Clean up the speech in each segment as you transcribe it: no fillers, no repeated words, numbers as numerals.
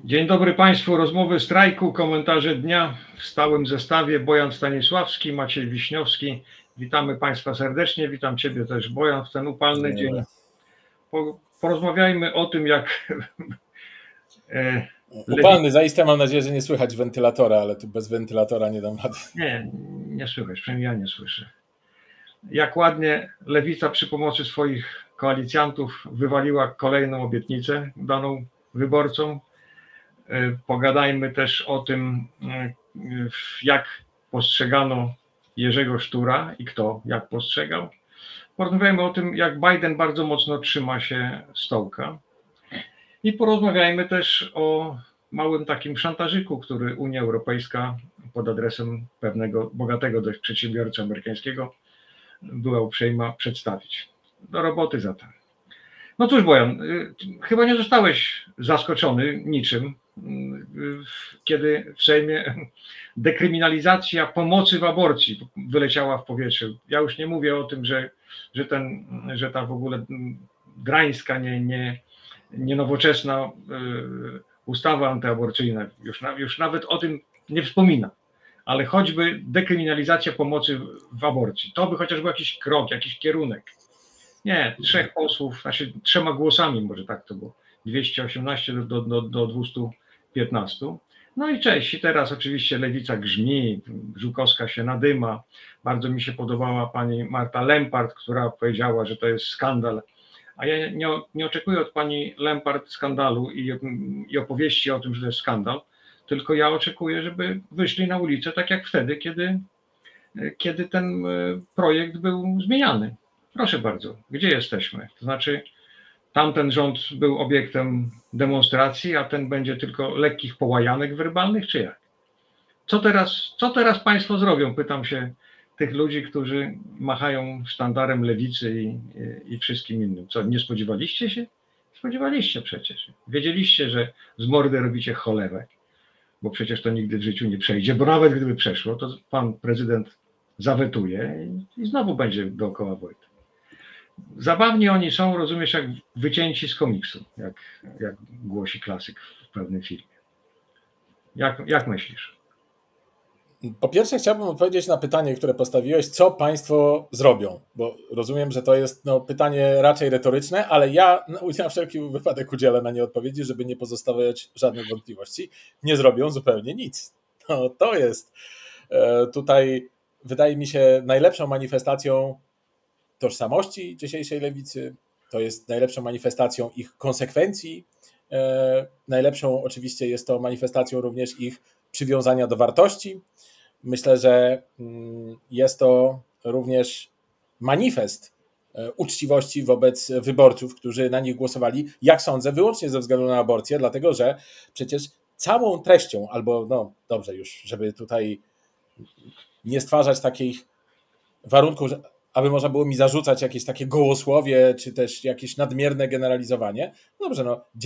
Dzień dobry Państwu. Rozmowy strajku, komentarze dnia w stałym zestawie. Bojan Stanisławski, Maciej Wiśniowski. Witamy Państwa serdecznie. Witam Ciebie też, Bojan, w ten upalny dzień. Porozmawiajmy o tym, jak... Upalny, zaiste mam nadzieję, że nie słychać wentylatora, ale tu bez wentylatora nie dam rady. Nie słychać, przynajmniej ja nie słyszę. Jak ładnie Lewica przy pomocy swoich koalicjantów wywaliła kolejną obietnicę daną wyborcom. Pogadajmy też o tym, jak postrzegano Jerzego Sztura i kto jak postrzegał. Porozmawiajmy o tym, jak Biden bardzo mocno trzyma się stołka. I porozmawiajmy też o małym takim szantażyku, który Unia Europejska pod adresem pewnego bogatego dość przedsiębiorcy amerykańskiego była uprzejma przedstawić. Do roboty zatem. No cóż, Bojan, chyba nie zostałeś zaskoczony niczym, kiedy w Sejmie dekryminalizacja pomocy w aborcji wyleciała w powietrze. Ja już nie mówię o tym, że ta w ogóle drańska, nie nowoczesna ustawa antyaborcyjna już nawet o tym nie wspomina, ale choćby dekryminalizacja pomocy w aborcji, to by chociaż był jakiś krok, jakiś kierunek. Nie, 3 posłów, znaczy 3 głosami, może tak to było, 218 do 215. No i cześć, i teraz oczywiście Lewica grzmi, Żukowska się nadyma. Bardzo mi się podobała pani Marta Lempart, która powiedziała, że to jest skandal. A ja nie oczekuję od pani Lempart skandalu i opowieści o tym, że to jest skandal, tylko ja oczekuję, żeby wyszli na ulicę tak jak wtedy, kiedy ten projekt był zmieniany. Proszę bardzo, gdzie jesteśmy? To znaczy, tamten rząd był obiektem demonstracji, a ten będzie tylko lekkich połajanek werbalnych, czy jak? Co teraz państwo zrobią? Pytam się tych ludzi, którzy machają sztandarem lewicy i wszystkim innym. Co, nie spodziewaliście się? Spodziewaliście przecież. Wiedzieliście, że z mordy robicie cholewę, bo przecież to nigdy w życiu nie przejdzie, bo nawet gdyby przeszło, to pan prezydent zawetuje i znowu będzie dookoła Wojta. Zabawni oni są, rozumiesz, jak wycięci z komiksu, jak głosi klasyk w pewnym filmie. Jak myślisz? Po pierwsze chciałbym odpowiedzieć na pytanie, które postawiłeś, co państwo zrobią, bo rozumiem, że to jest pytanie raczej retoryczne, ale ja na wszelki wypadek udzielę na nie odpowiedzi, żeby nie pozostawiać żadnych wątpliwości. Nie zrobią zupełnie nic. No, to jest tutaj, wydaje mi się, najlepszą manifestacją tożsamości dzisiejszej lewicy, to jest najlepszą manifestacją ich konsekwencji, najlepszą oczywiście jest to manifestacją również ich przywiązania do wartości. Myślę, że jest to również manifest uczciwości wobec wyborców, którzy na nich głosowali, jak sądzę, wyłącznie ze względu na aborcję, dlatego że przecież całą treścią, albo no dobrze już, żeby tutaj nie stwarzać takich warunków, aby można było mi zarzucać jakieś takie gołosłowie, czy też jakieś nadmierne generalizowanie. Dobrze,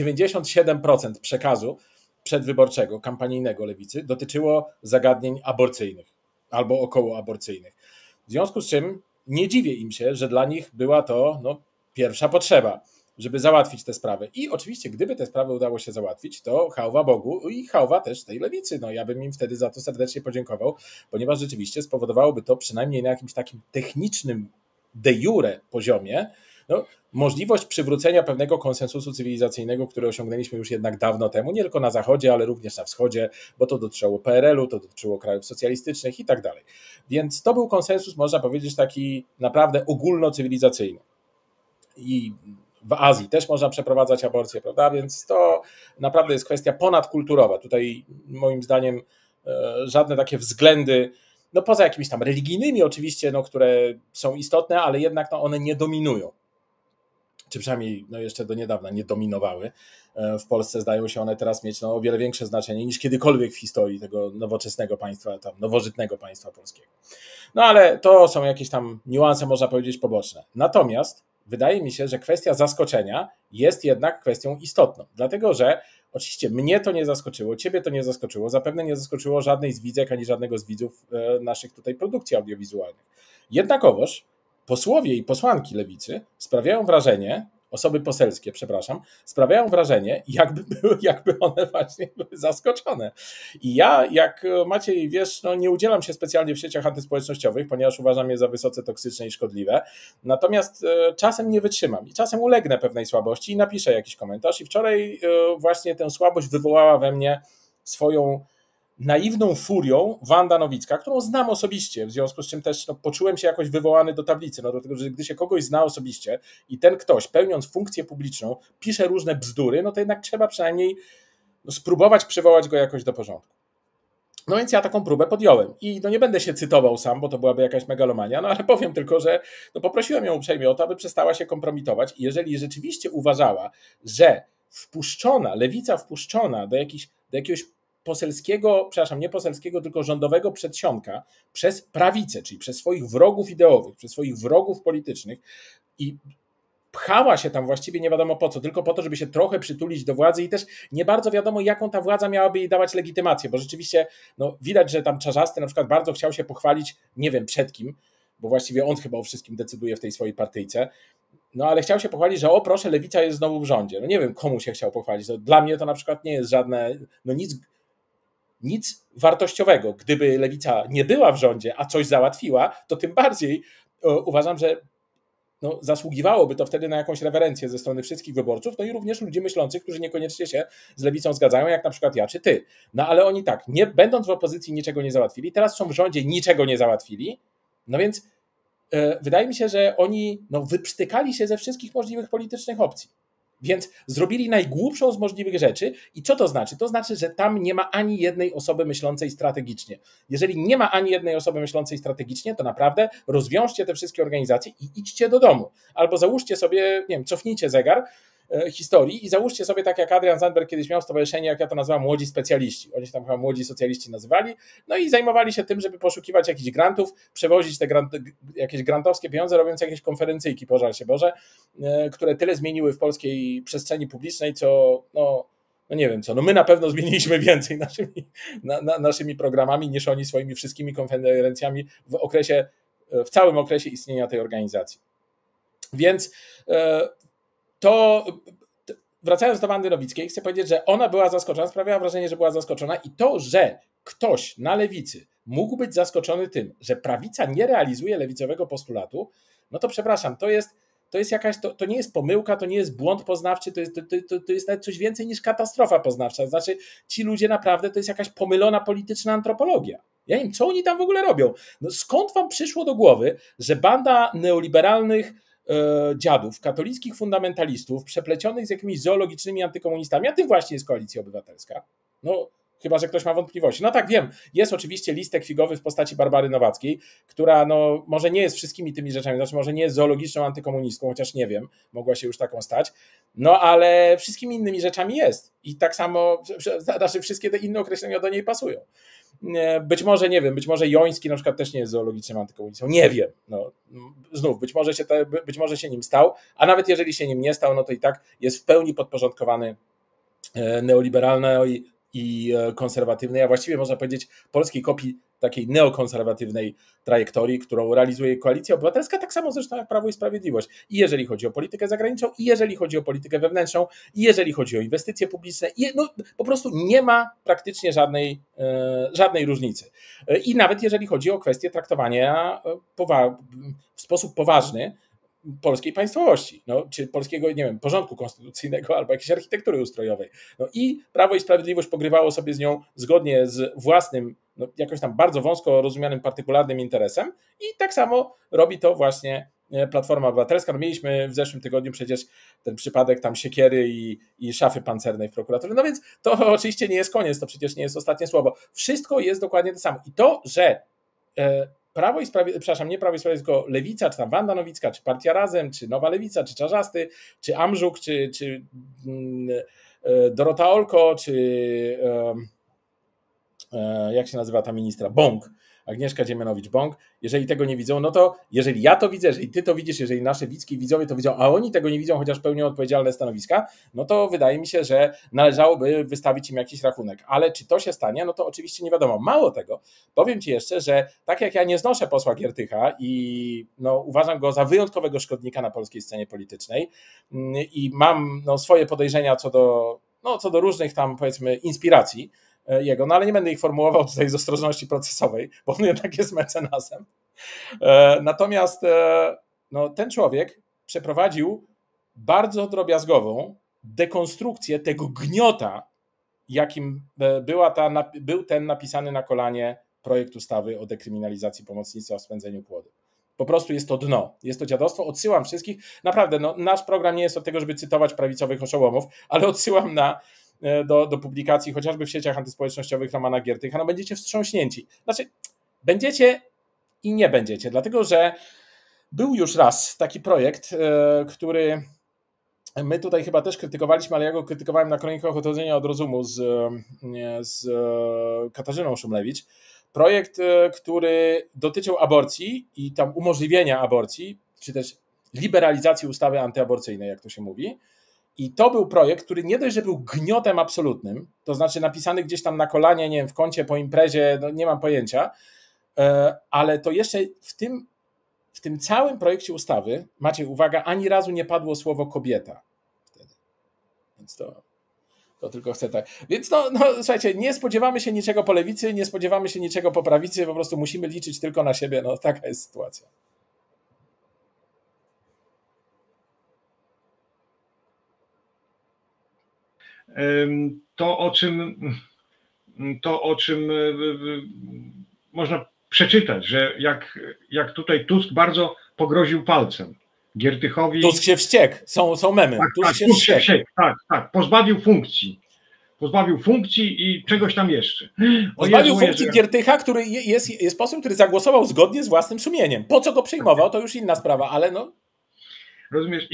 97% przekazu przedwyborczego, kampanijnego lewicy dotyczyło zagadnień aborcyjnych albo okołoaborcyjnych. W związku z czym nie dziwię im się, że dla nich była to pierwsza potrzeba, żeby załatwić tę sprawę. I oczywiście, gdyby tę sprawę udało się załatwić, to chwała Bogu i chwała też tej lewicy. Ja bym im wtedy za to serdecznie podziękował, ponieważ rzeczywiście spowodowałoby to przynajmniej na jakimś takim technicznym de jure poziomie możliwość przywrócenia pewnego konsensusu cywilizacyjnego, który osiągnęliśmy już jednak dawno temu, nie tylko na Zachodzie, ale również na Wschodzie, bo to dotyczyło PRL-u, to dotyczyło krajów socjalistycznych i tak dalej. Więc to był konsensus, można powiedzieć, taki naprawdę ogólnocywilizacyjny. I w Azji też można przeprowadzać aborcję, prawda? Więc to naprawdę jest kwestia ponadkulturowa. Tutaj moim zdaniem żadne takie względy, poza jakimiś tam religijnymi oczywiście, które są istotne, ale jednak one nie dominują. Czy przynajmniej jeszcze do niedawna nie dominowały. W Polsce zdają się one teraz mieć o wiele większe znaczenie niż kiedykolwiek w historii tego nowoczesnego państwa, nowożytnego państwa polskiego. Ale to są jakieś tam niuanse, można powiedzieć, poboczne. Natomiast wydaje mi się, że kwestia zaskoczenia jest jednak kwestią istotną, dlatego że oczywiście mnie to nie zaskoczyło, ciebie to nie zaskoczyło, zapewne nie zaskoczyło żadnej z widzek ani żadnego z widzów naszych tutaj produkcji audiowizualnych. Jednakowoż posłowie i posłanki lewicy sprawiają wrażenie, osoby poselskie, przepraszam, sprawiają wrażenie, jakby one właśnie były zaskoczone. I ja, jak Maciej wiesz, no nie udzielam się specjalnie w sieciach antyspołecznościowych, ponieważ uważam je za wysoce toksyczne i szkodliwe, natomiast czasem nie wytrzymam i czasem ulegnę pewnej słabości i napiszę jakiś komentarz i wczoraj właśnie tę słabość wywołała we mnie swoją naiwną furią Wanda Nowicka, którą znam osobiście, w związku z czym też poczułem się jakoś wywołany do tablicy, dlatego że gdy się kogoś zna osobiście i ten ktoś, pełniąc funkcję publiczną, pisze różne bzdury, no to jednak trzeba przynajmniej spróbować przywołać go jakoś do porządku. No więc ja taką próbę podjąłem i nie będę się cytował sam, bo to byłaby jakaś megalomania, ale powiem tylko, że poprosiłem ją uprzejmie o to, aby przestała się kompromitować i jeżeli rzeczywiście uważała, że lewica wpuszczona do jakiegoś poselskiego, przepraszam, nie poselskiego, tylko rządowego przedsionka przez prawicę, czyli przez swoich wrogów ideowych, przez swoich wrogów politycznych i pchała się tam właściwie nie wiadomo po co, tylko po to, żeby się trochę przytulić do władzy i też nie bardzo wiadomo, jaką ta władza miałaby jej dawać legitymację, bo rzeczywiście widać, że tam Czarzasty na przykład bardzo chciał się pochwalić, nie wiem przed kim, bo właściwie on chyba o wszystkim decyduje w tej swojej partyjce, ale chciał się pochwalić, że o proszę, lewica jest znowu w rządzie. Nie wiem, komu się chciał pochwalić. Dla mnie to na przykład nie jest żadne, nic wartościowego. Gdyby lewica nie była w rządzie, a coś załatwiła, to tym bardziej uważam, że zasługiwałoby to wtedy na jakąś rewerencję ze strony wszystkich wyborców, i również ludzi myślących, którzy niekoniecznie się z lewicą zgadzają, jak na przykład ja czy ty. Ale oni tak, nie będąc w opozycji, niczego nie załatwili, teraz są w rządzie, niczego nie załatwili, więc wydaje mi się, że oni wyprztykali się ze wszystkich możliwych politycznych opcji. Więc zrobili najgłupszą z możliwych rzeczy. I co to znaczy? To znaczy, że tam nie ma ani jednej osoby myślącej strategicznie. Jeżeli nie ma ani jednej osoby myślącej strategicznie, to naprawdę rozwiążcie te wszystkie organizacje i idźcie do domu. Albo załóżcie sobie, nie wiem, cofnijcie zegar historii i załóżcie sobie, tak jak Adrian Zandberg kiedyś miał stowarzyszenie, jak ja to nazywam, młodzi specjaliści. Oni się tam chyba młodzi socjaliści nazywali, i zajmowali się tym, żeby poszukiwać jakichś grantów, przewozić te jakieś grantowskie pieniądze, robiąc jakieś konferencyjki, pożal się Boże, które tyle zmieniły w polskiej przestrzeni publicznej, co nie wiem co, my na pewno zmieniliśmy więcej naszymi programami niż oni swoimi wszystkimi konferencjami w całym okresie istnienia tej organizacji. Więc to wracając do Wandy Nowickiej, chcę powiedzieć, że ona była zaskoczona, sprawiała wrażenie, że była zaskoczona i to, że ktoś na lewicy mógł być zaskoczony tym, że prawica nie realizuje lewicowego postulatu, to przepraszam, to jest jakaś, to nie jest pomyłka, to nie jest błąd poznawczy, to jest nawet coś więcej niż katastrofa poznawcza. Znaczy ci ludzie naprawdę, to jest jakaś pomylona polityczna antropologia. Ja nie wiem, co oni tam w ogóle robią. Skąd wam przyszło do głowy, że banda neoliberalnych dziadów, katolickich fundamentalistów, przeplecionych z jakimiś zoologicznymi antykomunistami, a tym właśnie jest Koalicja Obywatelska. Chyba że ktoś ma wątpliwości. Tak, wiem, jest oczywiście listek figowy w postaci Barbary Nowackiej, która może nie jest wszystkimi tymi rzeczami, znaczy może nie jest zoologiczną antykomunistką, chociaż nie wiem, mogła się już taką stać, ale wszystkimi innymi rzeczami jest. I tak samo, znaczy wszystkie te inne określenia do niej pasują. Być może, nie wiem, być może Joński na przykład też nie jest zoologicznym antykomunistą, nie wiem. Znów, być może się nim stał, a nawet jeżeli się nim nie stał, to i tak jest w pełni podporządkowany neoliberalnej i konserwatywnej, a właściwie można powiedzieć polskiej kopii takiej neokonserwatywnej trajektorii, którą realizuje Koalicja Obywatelska, tak samo zresztą jak Prawo i Sprawiedliwość. I jeżeli chodzi o politykę zagraniczną, i jeżeli chodzi o politykę wewnętrzną, i jeżeli chodzi o inwestycje publiczne, po prostu nie ma praktycznie żadnej różnicy. I nawet jeżeli chodzi o kwestię traktowania w sposób poważny polskiej państwowości, czy polskiego, nie wiem, porządku konstytucyjnego albo jakiejś architektury ustrojowej. I Prawo i Sprawiedliwość pogrywało sobie z nią zgodnie z własnym, jakoś tam bardzo wąsko rozumianym partykularnym interesem i tak samo robi to właśnie Platforma Obywatelska. Mieliśmy w zeszłym tygodniu przecież ten przypadek tam siekiery i szafy pancernej w prokuraturze. Więc to oczywiście nie jest koniec, to przecież nie jest ostatnie słowo. Wszystko jest dokładnie to samo. I to, że Prawo i Sprawiedliwość, przepraszam, nie Prawo i Sprawiedliwość, tylko Lewica, czy tam Wanda Nowicka, czy Partia Razem, czy Nowa Lewica, czy Czarzasty, czy Amżuk, czy Dorota Olko, czy jak się nazywa ta ministra? Bąk. Agnieszka Dziemianowicz-Bąk. Jeżeli tego nie widzą, no to jeżeli ja to widzę, jeżeli ty to widzisz, jeżeli nasze widzki widzowie to widzą, a oni tego nie widzą, chociaż pełnią odpowiedzialne stanowiska, no to wydaje mi się, że należałoby wystawić im jakiś rachunek. Ale czy to się stanie? No to oczywiście nie wiadomo. Mało tego, powiem ci jeszcze, że tak jak ja nie znoszę posła Giertycha i no, uważam go za wyjątkowego szkodnika na polskiej scenie politycznej i mam swoje podejrzenia co do różnych tam, powiedzmy, inspiracji jego, no ale nie będę ich formułował tutaj z ostrożności procesowej, bo on jednak jest mecenasem. Natomiast no, ten człowiek przeprowadził bardzo drobiazgową dekonstrukcję tego gniota, jakim był ten napisany na kolanie projekt ustawy o dekryminalizacji pomocnictwa w spędzeniu płodu. Po prostu jest to dno, jest to dziadostwo. Odsyłam wszystkich, naprawdę, no, nasz program nie jest od tego, żeby cytować prawicowych oszołomów, ale odsyłam do publikacji chociażby w sieciach antyspołecznościowych Romana Giertycha. No będziecie wstrząśnięci. Znaczy, będziecie i nie będziecie, dlatego że był już raz taki projekt, który my tutaj chyba też krytykowaliśmy, ale ja go krytykowałem na kronikach Odchodzenia od rozumu z Katarzyną Szumlewicz. Projekt, który dotyczył aborcji i tam umożliwienia aborcji, czy też liberalizacji ustawy antyaborcyjnej, jak to się mówi. I to był projekt, który nie dość, że był gniotem absolutnym, to znaczy napisany gdzieś tam na kolanie, nie wiem, w kącie po imprezie, no nie mam pojęcia, ale to jeszcze w tym całym projekcie ustawy, Maciej, uwaga, ani razu nie padło słowo kobieta wtedy. Więc to tylko chcę tak. Więc no, słuchajcie, nie spodziewamy się niczego po lewicy, nie spodziewamy się niczego po prawicy, po prostu musimy liczyć tylko na siebie. No taka jest sytuacja. To, o czym można przeczytać, że jak tutaj Tusk bardzo pogroził palcem Giertychowi. Tusk się wściekł, są memy. Tusk się wściekł. Tak, pozbawił funkcji i czegoś tam jeszcze. Pozbawił funkcji Giertycha, który jest posłem, który zagłosował zgodnie z własnym sumieniem. Po co go przyjmował, to już inna sprawa, ale no. Rozumiesz,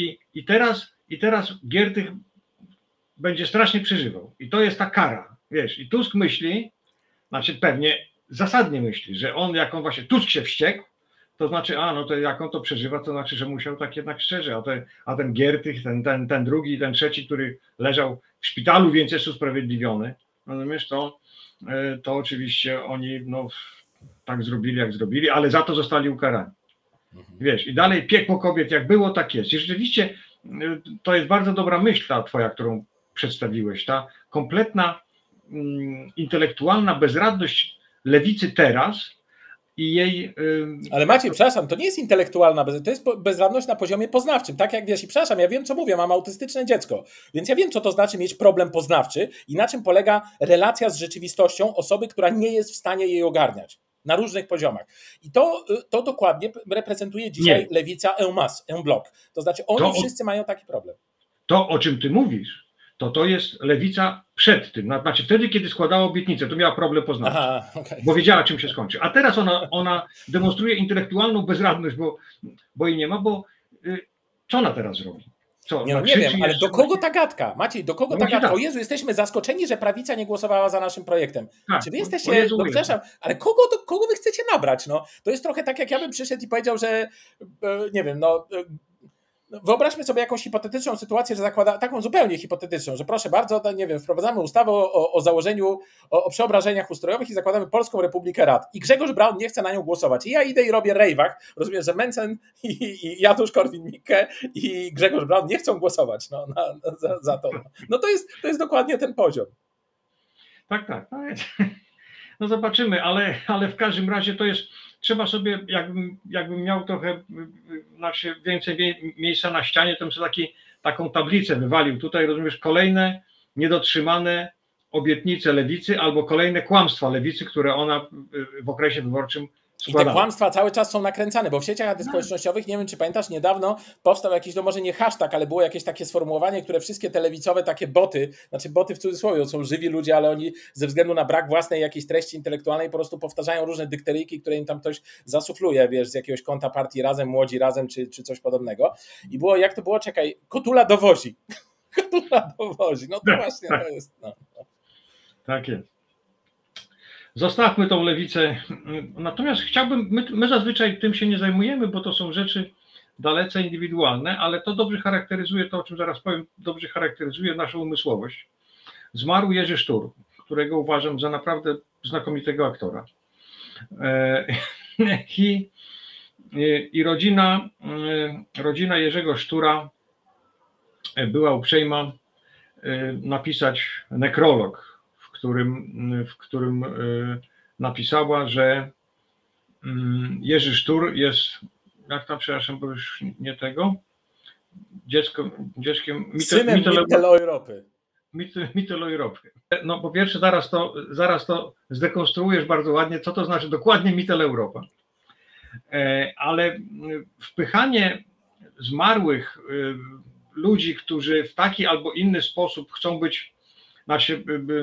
i teraz Giertych będzie strasznie przeżywał. I to jest ta kara, wiesz. I Tusk myśli, znaczy pewnie zasadnie myśli, że Tusk się wściekł, to znaczy, no to jak on to przeżywa, to znaczy, że musiał tak jednak szczerze, a ten Giertych, ten drugi, ten trzeci, który leżał w szpitalu, więc jest usprawiedliwiony, rozumiesz, to oczywiście oni tak zrobili, jak zrobili, ale za to zostali ukarani. Wiesz, i dalej piekło kobiet, jak było, tak jest. I rzeczywiście to jest bardzo dobra myśl ta twoja, którą przedstawiłeś, ta kompletna intelektualna bezradność lewicy teraz i jej... Ale Maciej, przepraszam, to nie jest intelektualna bezradność, to jest bezradność na poziomie poznawczym, tak jak wiesz, i przepraszam, ja wiem co mówię, mam autystyczne dziecko, więc ja wiem co to znaczy mieć problem poznawczy i na czym polega relacja z rzeczywistością osoby, która nie jest w stanie jej ogarniać. Na różnych poziomach. I to dokładnie reprezentuje dzisiaj lewica en masse, en bloc. To znaczy oni wszyscy mają taki problem. To, o czym ty mówisz, to jest lewica przed tym. Znaczy wtedy, kiedy składała obietnicę, to miała problem poznawczy, bo wiedziała, czym się skończy. A teraz ona demonstruje intelektualną bezradność, bo jej nie ma, bo co ona teraz robi? Co, nie wiem, ale do kogo ta gadka? Maciej, do kogo ta gadka? Tak. O Jezu, jesteśmy zaskoczeni, że prawica nie głosowała za naszym projektem. Tak, czy wy jesteście, przepraszam, ale kogo wy chcecie nabrać? No, to jest trochę tak, jak ja bym przyszedł i powiedział, że nie wiem, wyobraźmy sobie jakąś hipotetyczną sytuację, że taką zupełnie hipotetyczną, że proszę bardzo, nie wiem, wprowadzamy ustawę o założeniu, o przeobrażeniach ustrojowych i zakładamy Polską Republikę Rad. I Grzegorz Braun nie chce na nią głosować. I ja idę i robię rejwach. Rozumiem, że Mencen i Janusz Korwin-Mikke i Grzegorz Braun nie chcą głosować za to. No to jest dokładnie ten poziom. Tak. No zobaczymy, ale w każdym razie to jest... Trzeba sobie, jakbym miał trochę więcej miejsca na ścianie, to bym sobie taką tablicę wywalił. Tutaj, rozumiesz, kolejne niedotrzymane obietnice lewicy albo kolejne kłamstwa lewicy, które ona w okresie wyborczym składała. I te kłamstwa cały czas są nakręcane, bo w sieciach antyspołecznościowych, nie wiem czy pamiętasz, niedawno powstał jakiś, może nie hashtag, ale było jakieś takie sformułowanie, które wszystkie te lewicowe takie boty, znaczy boty w cudzysłowie, są żywi ludzie, ale oni ze względu na brak własnej jakiejś treści intelektualnej po prostu powtarzają różne dykteryjki, które im tam ktoś zasufluje, wiesz, z jakiegoś konta partii Razem, Młodzi Razem, czy coś podobnego. I było, jak to było, czekaj, Kotula dowozi. Kotula dowozi, no to właśnie to jest. No. Tak jest. Zostawmy tą lewicę. Natomiast chciałbym, my zazwyczaj tym się nie zajmujemy, bo to są rzeczy dalece indywidualne, ale to dobrze charakteryzuje, to o czym zaraz powiem, dobrze charakteryzuje naszą umysłowość. Zmarł Jerzy Sztur, którego uważam za naprawdę znakomitego aktora. I rodzina Jerzego Sztura była uprzejma napisać nekrolog, w którym napisała, że Jerzy Sztur jest, jak tam, przepraszam, bo już nie tego, dzieckiem synem Mitteleuropy. Mitteleuropy. No po pierwsze, zaraz to zdekonstruujesz bardzo ładnie, co to znaczy dokładnie Mitteleuropa. Ale wpychanie zmarłych ludzi, którzy w taki albo inny sposób chcą być, znaczy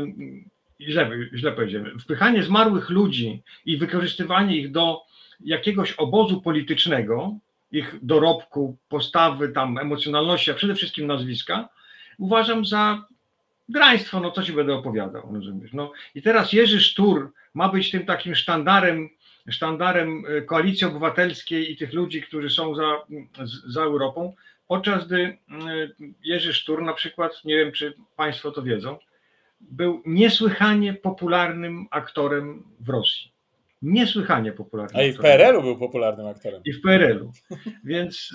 źle powiedziałem, wpychanie zmarłych ludzi i wykorzystywanie ich do jakiegoś obozu politycznego, ich dorobku, postawy, tam emocjonalności, a przede wszystkim nazwiska, uważam za draństwo, no co ci będę opowiadał, rozumiesz? No i teraz Jerzy Sztur ma być tym takim sztandarem Koalicji Obywatelskiej i tych ludzi, którzy są za Europą, podczas gdy Jerzy Sztur na przykład, nie wiem czy Państwo to wiedzą, był niesłychanie popularnym aktorem w Rosji. Niesłychanie popularnym. A i w PRL-u był popularnym aktorem. I w PRL-u. Więc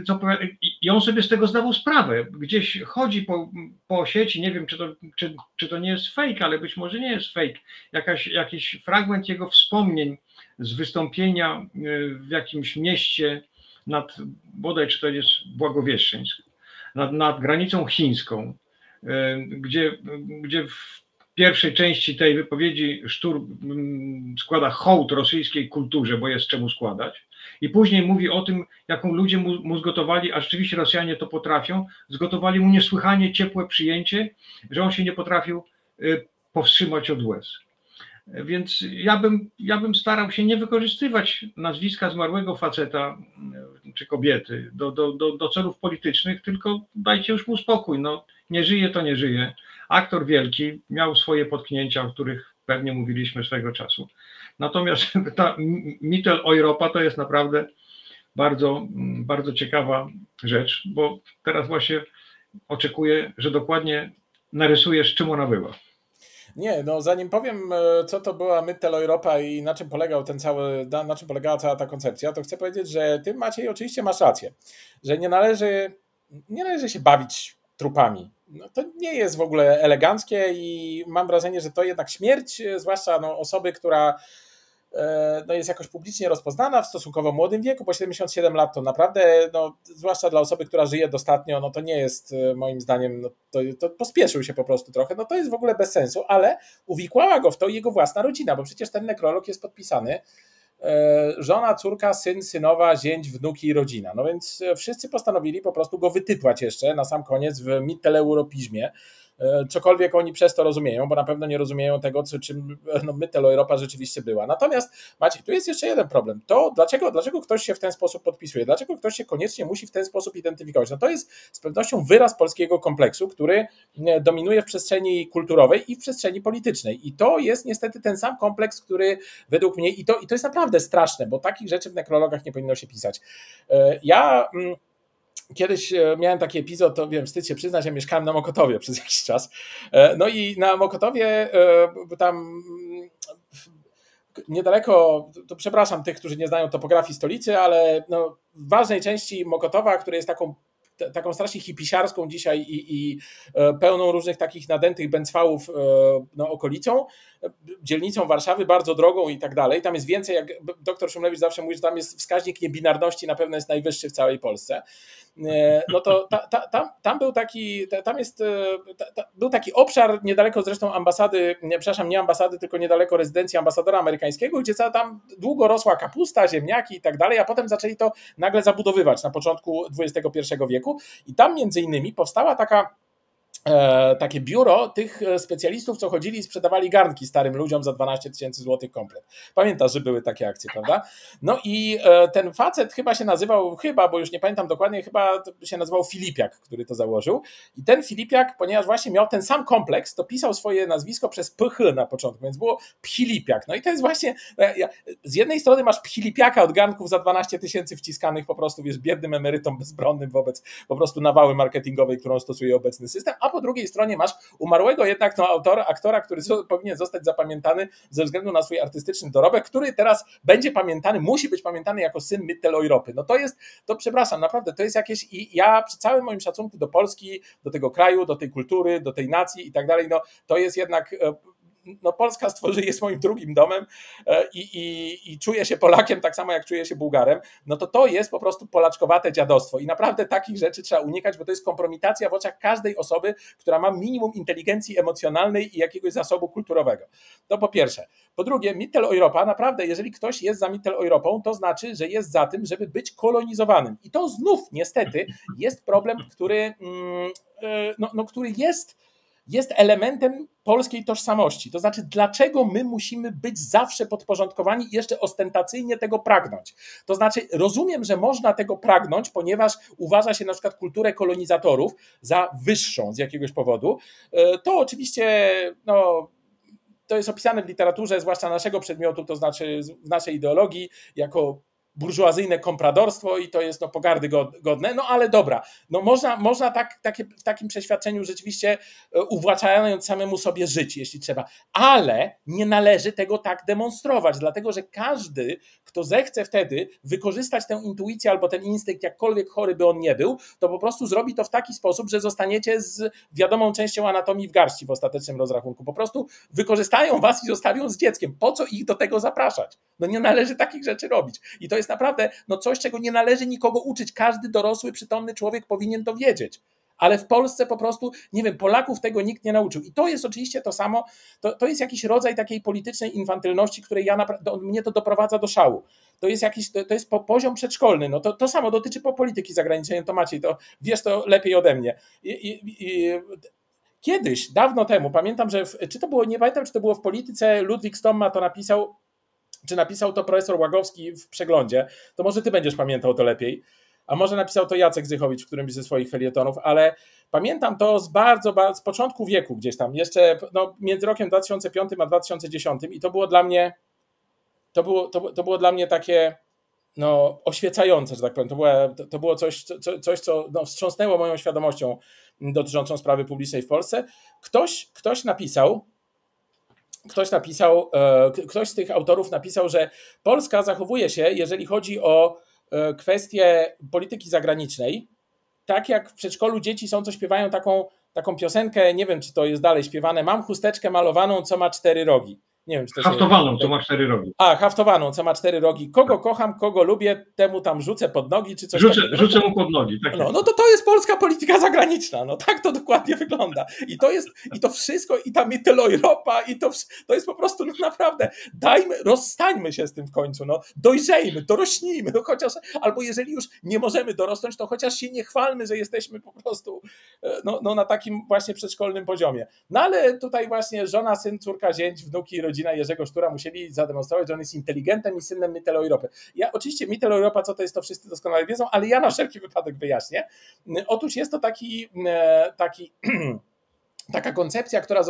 i on sobie z tego zdawał sprawę. Gdzieś chodzi po sieci, nie wiem czy to nie jest fake, ale być może nie jest fake. Jakiś fragment jego wspomnień z wystąpienia w jakimś mieście bodaj czy to jest Błagowieszczeńsk, nad granicą chińską, gdzie w pierwszej części tej wypowiedzi Sztur składa hołd rosyjskiej kulturze, bo jest czemu składać, i później mówi o tym, jaką ludzie mu zgotowali, a rzeczywiście Rosjanie to potrafią, zgotowali mu niesłychanie ciepłe przyjęcie, że on się nie potrafił powstrzymać od łez. Więc ja bym starał się nie wykorzystywać nazwiska zmarłego faceta czy kobiety do celów politycznych, tylko dajcie już mu spokój. No, nie żyje to nie żyje. Aktor wielki, miał swoje potknięcia, o których pewnie mówiliśmy swego czasu. Natomiast ta Mitteleuropa to jest naprawdę bardzo, bardzo ciekawa rzecz, bo teraz właśnie oczekuję, że dokładnie narysujesz, czym ona była. Nie, no zanim powiem, co to była Mitteleuropa i na czym polegała cała ta koncepcja, to chcę powiedzieć, że ty, Maciej, oczywiście masz rację, że nie należy się bawić trupami. No, to nie jest w ogóle eleganckie i mam wrażenie, że to jednak śmierć, zwłaszcza osoby, która jest jakoś publicznie rozpoznana w stosunkowo młodym wieku, bo 77 lat to naprawdę, zwłaszcza dla osoby, która żyje dostatnio, to nie jest moim zdaniem, to pospieszył się po prostu trochę, to jest w ogóle bez sensu, ale uwikłała go w to jego własna rodzina, bo przecież ten nekrolog jest podpisany żona, córka, syn, synowa, zięć, wnuki i rodzina. No więc wszyscy postanowili po prostu go wytypłać jeszcze na sam koniec w mitteleuropizmie. Cokolwiek oni przez to rozumieją, bo na pewno nie rozumieją tego, czym Mitteleuropa rzeczywiście była. Natomiast Maciej, tu jest jeszcze jeden problem. To dlaczego ktoś się w ten sposób podpisuje? Dlaczego ktoś się koniecznie musi w ten sposób identyfikować? To jest z pewnością wyraz polskiego kompleksu, który dominuje w przestrzeni kulturowej i w przestrzeni politycznej. I to jest niestety ten sam kompleks, który według mnie, i to jest naprawdę straszne, bo takich rzeczy w nekrologach nie powinno się pisać. Ja kiedyś miałem taki epizod, to wiem, wstyd się przyznać, ja mieszkałem na Mokotowie przez jakiś czas. No i na Mokotowie tam niedaleko, to przepraszam tych, którzy nie znają topografii stolicy, ale w ważnej części Mokotowa, która jest taką strasznie hipisiarską dzisiaj i pełną różnych takich nadętych bęcwałów okolicą, dzielnicą Warszawy, bardzo drogą i tak dalej. Tam jest więcej, jak dr Szumlewicz zawsze mówi, że tam jest wskaźnik niebinarności, na pewno jest najwyższy w całej Polsce. No to tam był taki obszar niedaleko zresztą ambasady, nie ambasady, tylko niedaleko rezydencji ambasadora amerykańskiego, gdzie tam długo rosła kapusta, ziemniaki i tak dalej, a potem zaczęli to nagle zabudowywać na początku XXI wieku i tam między innymi powstała taka takie biuro tych specjalistów, co chodzili i sprzedawali garnki starym ludziom za 12 000 złotych komplet. Pamiętasz, że były takie akcje, prawda? No i ten facet chyba się nazywał, bo już nie pamiętam dokładnie, chyba się nazywał Filipiak, który to założył. I ten Filipiak, ponieważ właśnie miał ten sam kompleks, to pisał swoje nazwisko przez PH na początku, więc było Pchilipiak. No i to jest właśnie, z jednej strony masz Pchilipiaka od garnków za 12 000 wciskanych po prostu, wiesz, biednym emerytom bezbronnym wobec po prostu nawały marketingowej, którą stosuje obecny system, a po drugiej stronie masz umarłego jednak aktora, który powinien zostać zapamiętany ze względu na swój artystyczny dorobek, który teraz będzie pamiętany, musi być pamiętany jako syn Mitteleuropy. No to przepraszam, naprawdę, to jest jakieś, i ja przy całym moim szacunku do Polski, do tego kraju, do tej kultury, do tej nacji i tak dalej, no to jest jednak... No Polska jest moim drugim domem i czuję się Polakiem tak samo jak czuję się Bułgarem, no to jest po prostu polaczkowate dziadostwo i naprawdę takich rzeczy trzeba unikać, bo to jest kompromitacja w oczach każdej osoby, która ma minimum inteligencji emocjonalnej i jakiegoś zasobu kulturowego. To po pierwsze. Po drugie, Mitteleuropa, naprawdę, jeżeli ktoś jest za Mitteleuropą, to znaczy, że jest za tym, żeby być kolonizowanym. I to znów niestety jest problem, który jest elementem polskiej tożsamości. To znaczy, dlaczego my musimy być zawsze podporządkowani i jeszcze ostentacyjnie tego pragnąć? To znaczy, rozumiem, że można tego pragnąć, ponieważ uważa się na przykład kulturę kolonizatorów za wyższą z jakiegoś powodu. To oczywiście, to jest opisane w literaturze, zwłaszcza naszego przedmiotu, to znaczy w naszej ideologii, jako burżuazyjne kompradorstwo i to jest pogardy godne, ale dobra, można w takim przeświadczeniu rzeczywiście uwłaczając samemu sobie żyć, jeśli trzeba, ale nie należy tego tak demonstrować, dlatego że każdy, kto zechce wtedy wykorzystać tę intuicję albo ten instynkt, jakkolwiek chory by on nie był, to po prostu zrobi to w taki sposób, że zostaniecie z wiadomą częścią anatomii w garści w ostatecznym rozrachunku. Po prostu wykorzystają was i zostawią z dzieckiem. Po co ich do tego zapraszać? Nie należy takich rzeczy robić. I to jest naprawdę coś, czego nie należy nikogo uczyć. Każdy dorosły, przytomny człowiek powinien to wiedzieć. Ale w Polsce po prostu, nie wiem, Polaków tego nikt nie nauczył. I to jest oczywiście to samo, to jest jakiś rodzaj takiej politycznej infantylności, której mnie to doprowadza do szału. To jest poziom przedszkolny. To samo dotyczy polityki zagranicznej, to Maciej, to wiesz to lepiej ode mnie. Kiedyś, dawno temu, pamiętam, że nie pamiętam, czy to było w Polityce, Ludwik Stomma to napisał, czy napisał to profesor Łagowski w przeglądzie, to może ty będziesz pamiętał to lepiej, a może napisał to Jacek Zychowicz w którymś ze swoich felietonów, ale pamiętam to z początku wieku gdzieś tam, jeszcze między rokiem 2005 a 2010 i to było dla mnie, to było dla mnie takie oświecające, że tak powiem. To było coś, co wstrząsnęło moją świadomością dotyczącą sprawy publicznej w Polsce. Ktoś z tych autorów napisał, że Polska zachowuje się, jeżeli chodzi o kwestie polityki zagranicznej, tak jak w przedszkolu dzieci są, co śpiewają taką piosenkę, nie wiem, czy to jest dalej śpiewane, mam chusteczkę malowaną, co ma 4 rogi. Nie wiem, czy to haftowaną, co ma 4 rogi. Haftowaną, co ma 4 rogi. Kogo kocham, kogo lubię, temu tam rzucę pod nogi, czy coś takiego. Rzucę mu pod nogi. Tak to jest polska polityka zagraniczna. Tak to dokładnie wygląda. I to wszystko, i ta Mitteleuropa, i to jest po prostu naprawdę, rozstańmy się z tym w końcu, dojrzejmy, dorośnijmy, chociaż, albo jeżeli już nie możemy dorosnąć, to chociaż się nie chwalmy, że jesteśmy po prostu na takim właśnie przedszkolnym poziomie. Ale tutaj właśnie żona, syn, córka, zięć, wnuki, rodzina Jerzego Sztura musieli zademonstrować, że on jest inteligentem i synem Mitteleuropy. Oczywiście Mitteleuropa, co to jest, to wszyscy doskonale wiedzą, ale ja na wszelki wypadek wyjaśnię. Otóż jest to taka koncepcja, która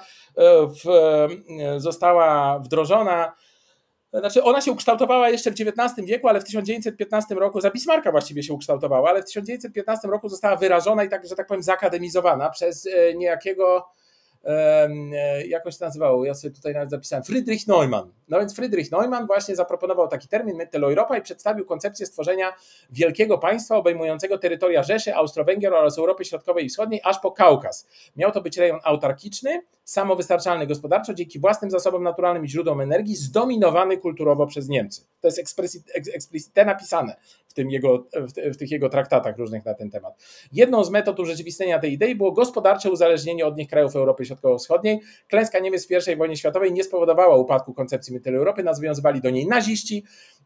została wdrożona. Znaczy ona się ukształtowała jeszcze w XIX wieku, ale w 1915 roku, za Bismarcka właściwie się ukształtowała, ale w 1915 roku została wyrażona i że tak powiem zakademizowana przez niejakiego, jakoś się nazywało, ja sobie tutaj nawet zapisałem, Friedrich Neumann. Więc Friedrich Neumann właśnie zaproponował taki termin Mitteleuropa i przedstawił koncepcję stworzenia wielkiego państwa obejmującego terytoria Rzeszy, Austro-Węgier oraz Europy Środkowej i Wschodniej aż po Kaukaz. Miał to być rejon autarkiczny, samowystarczalny gospodarczo, dzięki własnym zasobom naturalnym i źródłom energii, zdominowany kulturowo przez Niemcy. To jest eksplicite napisane w tych jego traktatach różnych na ten temat. Jedną z metod urzeczywistnienia tej idei było gospodarcze uzależnienie od nich krajów Europy Środkowo-Wschodniej. Klęska Niemiec w I wojnie światowej nie spowodowała upadku koncepcji Mitteleuropy, nawiązywali do niej naziści.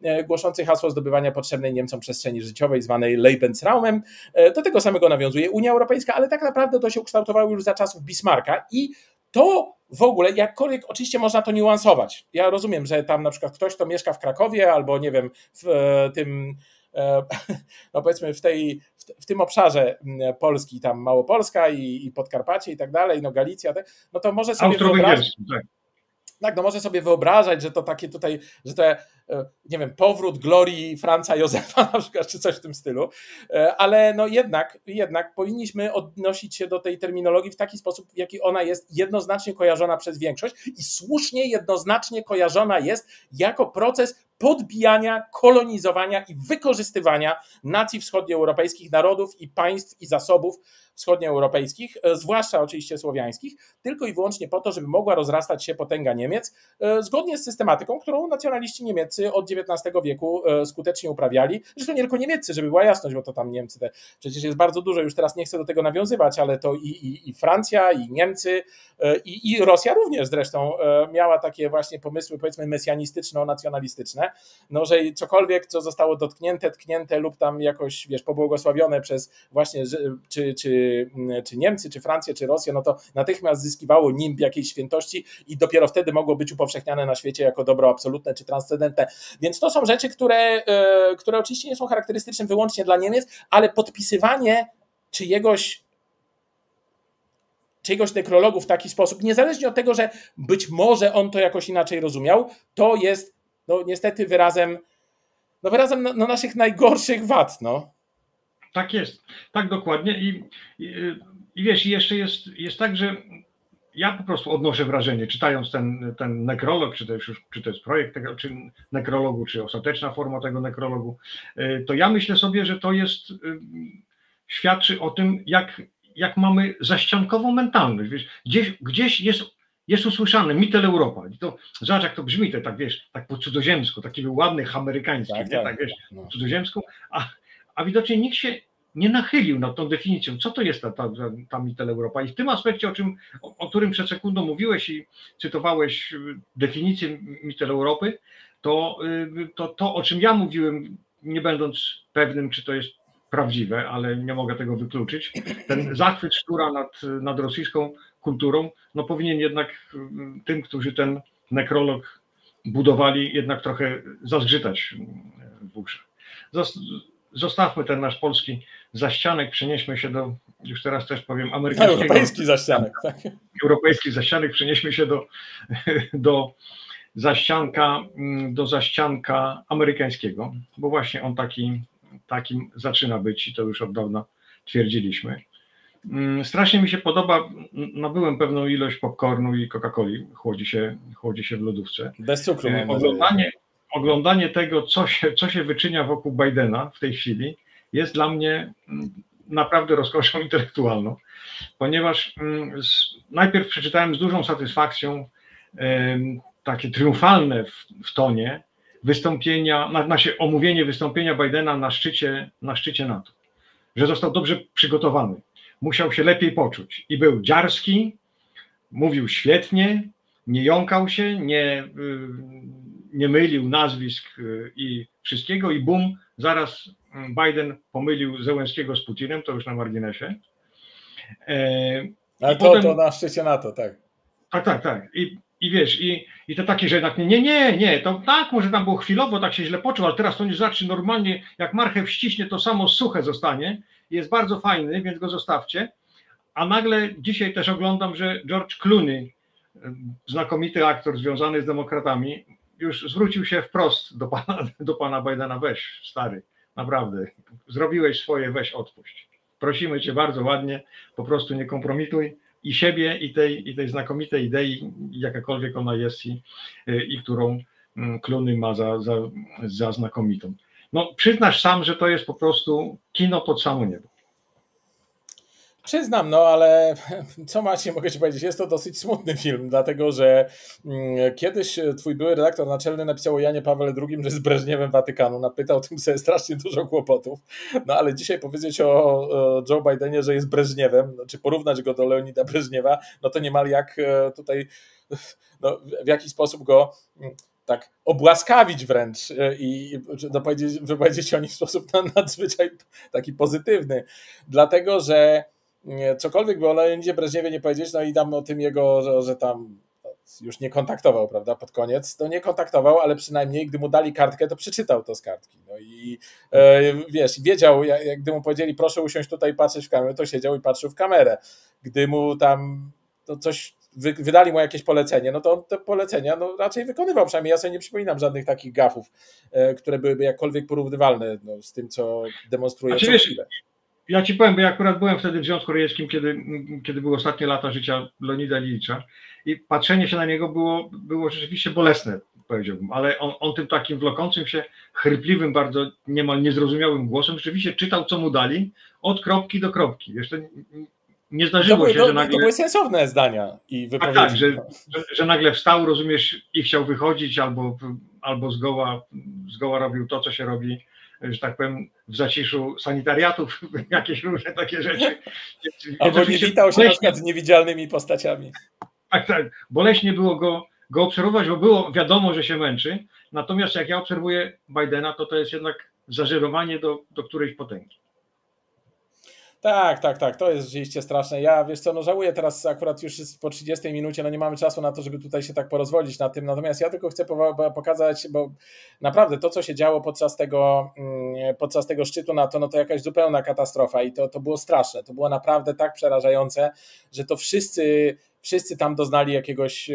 głoszący hasło zdobywania potrzebnej Niemcom przestrzeni życiowej, zwanej Lebensraumem. Do tego samego nawiązuje Unia Europejska, ale tak naprawdę to się ukształtowało już za czasów Bismarcka i to w ogóle, jakkolwiek oczywiście można to niuansować. Ja rozumiem, że tam na przykład ktoś, kto mieszka w Krakowie albo nie wiem, w tym, no powiedzmy w tym obszarze Polski, tam Małopolska i Podkarpacie i tak dalej, no Galicja, no to może sobie wyobrazić, tak, no może sobie wyobrażać, że to takie tutaj, że to, nie wiem, powrót glorii Franza Józefa na przykład, czy coś w tym stylu, ale no jednak powinniśmy odnosić się do tej terminologii w taki sposób, w jaki ona jest jednoznacznie kojarzona przez większość i słusznie jednoznacznie kojarzona jest jako proces podbijania, kolonizowania i wykorzystywania nacji wschodnioeuropejskich, narodów i państw i zasobów wschodnioeuropejskich, zwłaszcza oczywiście słowiańskich, tylko i wyłącznie po to, żeby mogła rozrastać się potęga Niemiec, zgodnie z systematyką, którą nacjonaliści niemieccy od XIX wieku skutecznie uprawiali. Zresztą nie tylko niemieccy, żeby była jasność, bo to tam Niemcy, przecież jest bardzo dużo, już teraz nie chcę do tego nawiązywać, ale to i Francja, i Niemcy, i Rosja również zresztą miała takie właśnie pomysły, powiedzmy mesjanistyczno-nacjonalistyczne, no, że cokolwiek, co zostało dotknięte, tknięte lub tam jakoś, wiesz, pobłogosławione przez właśnie czy Niemcy, czy Francję, czy Rosję, no to natychmiast zyskiwało nimb jakiejś świętości i dopiero wtedy mogło być upowszechniane na świecie jako dobro absolutne czy transcendentne. Więc to są rzeczy, które oczywiście nie są charakterystyczne wyłącznie dla Niemiec, ale podpisywanie czyjegoś nekrologu w taki sposób, niezależnie od tego, że być może on to jakoś inaczej rozumiał, to jest no niestety wyrazem naszych najgorszych wad. No. Tak jest, tak dokładnie i wiesz, jeszcze jest tak, że ja po prostu odnoszę wrażenie, czytając ten nekrolog, czy to jest projekt tego, czy nekrologu, czy ostateczna forma tego nekrologu, to ja myślę sobie, że to świadczy o tym, jak mamy zaściankową mentalność. Wiesz, gdzieś jest usłyszane Mitteleuropa. I to zobacz, jak to brzmi, to tak wiesz, tak po cudzoziemsku, taki ładnych amerykański, tak wiesz, po cudzoziemsku, a widocznie nikt się nie nachylił nad tą definicją, co to jest ta Mitteleuropa. I w tym aspekcie, o którym przed sekundą mówiłeś i cytowałeś definicję Mitteleuropy, to, o czym ja mówiłem, nie będąc pewnym, czy to jest prawdziwe, ale nie mogę tego wykluczyć, ten zachwyt Sztura nad rosyjską kulturą, no powinien jednak tym, którzy ten nekrolog budowali, jednak trochę zazgrzytać w uszach. Zostawmy ten nasz polski zaścianek, przenieśmy się już teraz też powiem, amerykańskiego. Europejski zaścianek, tak. Europejski zaścianek, przenieśmy się do zaścianka amerykańskiego, bo właśnie on takim zaczyna być i to już od dawna twierdziliśmy. Strasznie mi się podoba, nabyłem pewną ilość popcornu i Coca-Coli, chłodzi się w lodówce. Bez cukru. Oglądanie tego, co się wyczynia wokół Bidena w tej chwili, jest dla mnie naprawdę rozkoszą intelektualną, ponieważ najpierw przeczytałem z dużą satysfakcją takie triumfalne w tonie wystąpienia, omówienie wystąpienia Bidena na szczycie NATO, że został dobrze przygotowany, musiał się lepiej poczuć i był dziarski, mówił świetnie, nie jąkał się, nie mylił nazwisk i wszystkiego i bum, zaraz Biden pomylił Zełenskiego z Putinem, to już na marginesie. Ale to na szczycie NATO, tak. Tak. I wiesz, i to takie, że jednak nie, to tak, może tam było chwilowo, tak się źle poczuł, ale teraz to nie zacznie normalnie, jak marchew ściśnie, to samo suche zostanie. Jest bardzo fajny, więc go zostawcie. A nagle dzisiaj też oglądam, że George Clooney, znakomity aktor związany z demokratami, już zwrócił się wprost do pana Bidena. Weź, stary, naprawdę, zrobiłeś swoje, weź odpuść. Prosimy cię bardzo ładnie, po prostu nie kompromituj i siebie, i tej znakomitej idei, jakakolwiek ona jest i którą Clooney ma za znakomitą. No, przyznasz sam, że to jest po prostu kino pod samo niebo. Przyznam, no ale co Maciej, mogę ci powiedzieć, jest to dosyć smutny film, dlatego że kiedyś twój były redaktor naczelny napisał o Janie Pawle II, że z Breżniewem Watykanu, napytał tym sobie strasznie dużo kłopotów, no ale dzisiaj powiedzieć o Joe Bidenie, że jest Breżniewem, czy porównać go do Leonida Breżniewa, no to niemal jak tutaj, no, w jaki sposób go tak obłaskawić wręcz i wypowiedzieć o nich w sposób nadzwyczaj taki pozytywny, dlatego że cokolwiek by o Leonidzie Breżniewie nie powiedzieć, no i tam o tym jego, że tam już nie kontaktował, prawda, pod koniec, to nie kontaktował, ale przynajmniej gdy mu dali kartkę, to przeczytał to z kartki. No i wiesz, wiedział, gdy mu powiedzieli proszę usiąść tutaj i patrzeć w kamerę, to siedział i patrzył w kamerę. Gdy mu tam coś wydali mu jakieś polecenie, no to on te polecenia no, raczej wykonywał, przynajmniej ja sobie nie przypominam żadnych takich gafów, które byłyby jakkolwiek porównywalne no, z tym, co demonstruje co chwilę. Ja ci powiem, bo ja akurat byłem wtedy w Związku Radzieckim, kiedy były ostatnie lata życia Leonida Ilicza i patrzenie się na niego było rzeczywiście bolesne, powiedziałbym, ale on tym takim wlokącym się, chrypliwym, bardzo niemal niezrozumiałym głosem rzeczywiście czytał, co mu dali, od kropki do kropki. Wiesz, to nie zdarzyło się, że nagle... To były sensowne zdania i wypowiedzi. Tak, że nagle wstał, rozumiesz, i chciał wychodzić, albo zgoła robił to, co się robi, że tak powiem, w zaciszu sanitariatów, jakieś różne takie rzeczy. Albo nie witał się na przykład z niewidzialnymi postaciami. Tak. Boleśnie było go obserwować, bo było wiadomo, że się męczy. Natomiast jak ja obserwuję Bidena, to jest jednak zażerowanie do którejś potęgi. Tak, to jest rzeczywiście straszne. Ja, wiesz co, no żałuję teraz akurat już jest po 30 minucie, no nie mamy czasu na to, żeby tutaj się tak porozwodzić na tym, natomiast ja tylko chcę pokazać, bo naprawdę to, co się działo podczas tego szczytu NATO, no to jakaś zupełna katastrofa i to było straszne, to było naprawdę tak przerażające, że to wszyscy tam doznali jakiegoś,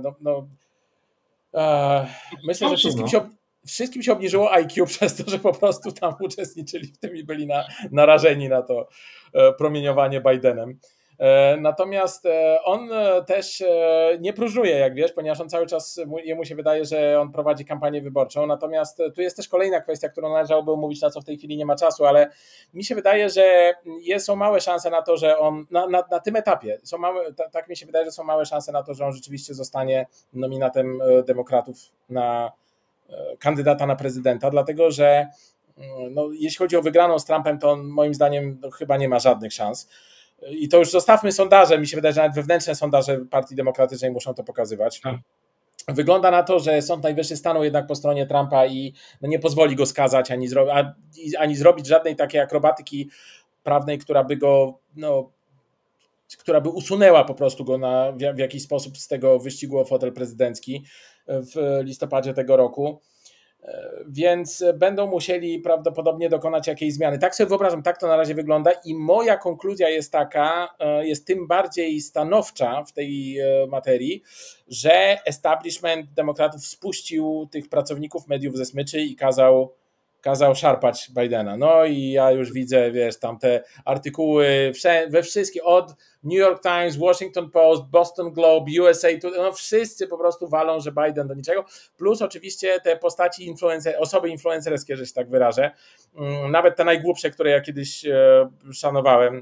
myślę, że wszystkim się obniżyło IQ przez to, że po prostu tam uczestniczyli w tym i byli narażeni na to promieniowanie Bidenem. Natomiast on też nie próżnuje, jak wiesz, ponieważ on cały czas, jemu się wydaje, że on prowadzi kampanię wyborczą. Natomiast tu jest też kolejna kwestia, którą należałoby omówić, na co w tej chwili nie ma czasu, ale mi się wydaje, że są małe szanse na to, że on na tym etapie, tak mi się wydaje, że są małe szanse na to, że on rzeczywiście zostanie nominatem demokratów na kandydata na prezydenta, dlatego że no, jeśli chodzi o wygraną z Trumpem, to on moim zdaniem chyba nie ma żadnych szans. I to już zostawmy sondaże, mi się wydaje, że nawet wewnętrzne sondaże Partii Demokratycznej muszą to pokazywać. Wygląda na to, że Sąd Najwyższy stanął jednak po stronie Trumpa i no, nie pozwoli go skazać, ani zrobić żadnej takiej akrobatyki prawnej, która by usunęła po prostu go w jakiś sposób z tego wyścigu o fotel prezydencki w listopadzie tego roku, więc będą musieli prawdopodobnie dokonać jakiejś zmiany. Tak sobie wyobrażam, tak to na razie wygląda i moja konkluzja jest taka, jest tym bardziej stanowcza w tej materii, że establishment demokratów spuścił tych pracowników mediów ze smyczy i kazał szarpać Bidena. No i ja już widzę, wiesz, tam te artykuły we wszystkich, od New York Times, Washington Post, Boston Globe, USA, no wszyscy po prostu walą, że Biden do niczego, plus oczywiście te postaci osoby influencerskie, że się tak wyrażę, nawet te najgłupsze, które ja kiedyś szanowałem,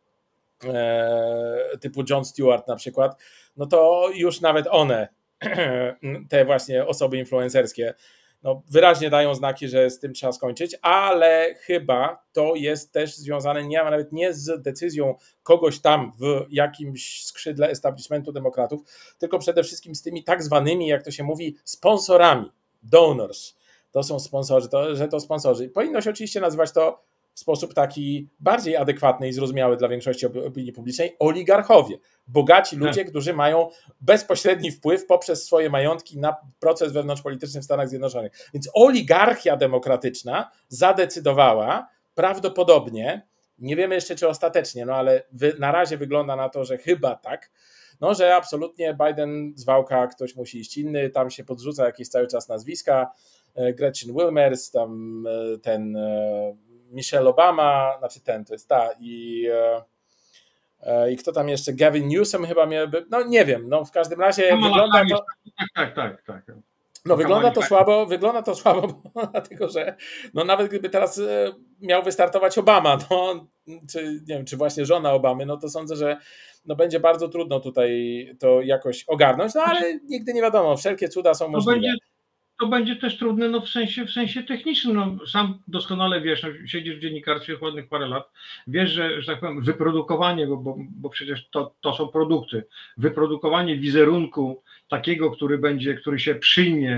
typu Jon Stewart na przykład, no to już nawet one, te właśnie osoby influencerskie, no, wyraźnie dają znaki, że z tym trzeba skończyć, ale chyba to jest też związane nawet nie z decyzją kogoś tam w jakimś skrzydle establishmentu demokratów, tylko przede wszystkim z tymi tak zwanymi, jak to się mówi, sponsorami, donors. To są sponsorzy, że to sponsorzy. Powinno się oczywiście nazywać to w sposób taki bardziej adekwatny i zrozumiały dla większości opinii publicznej oligarchowie. Bogaci ludzie, którzy mają bezpośredni wpływ poprzez swoje majątki na proces wewnątrzpolityczny w Stanach Zjednoczonych. Więc oligarchia demokratyczna zadecydowała prawdopodobnie, nie wiemy jeszcze czy ostatecznie, no ale na razie wygląda na to, że chyba tak, no że absolutnie Biden zwałka, ktoś musi iść inny, tam się podrzuca jakieś cały czas nazwiska, Gretchen Wilmers, tam ten Michelle Obama, znaczy to jest ta i kto tam jeszcze, Gavin Newsom chyba miałby, no nie wiem, no w każdym razie wygląda to... Tak. No wygląda to słabo, dlatego że no nawet gdyby teraz miał wystartować Obama, no, czy nie wiem, czy właśnie żona Obamy, no to sądzę, że no będzie bardzo trudno tutaj to jakoś ogarnąć, no ale nigdy nie wiadomo, wszelkie cuda są możliwe. To będzie też trudne no, w sensie technicznym. No, sam doskonale wiesz, no, siedzisz w dziennikarstwie ładnych parę lat, wiesz, że tak powiem, wyprodukowanie, bo przecież to są produkty, wyprodukowanie wizerunku takiego, który się przyjmie